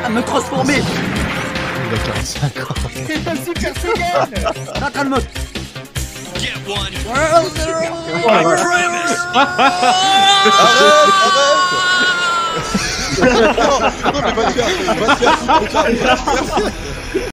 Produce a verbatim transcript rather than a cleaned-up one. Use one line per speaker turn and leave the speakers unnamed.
train de me transformer.
Il a quarante-cinq ans.
C'est un super Saiyan.
Je suis en train de me...
Arrête, arrête. Non, non, mais va te faire, va te faire foutre,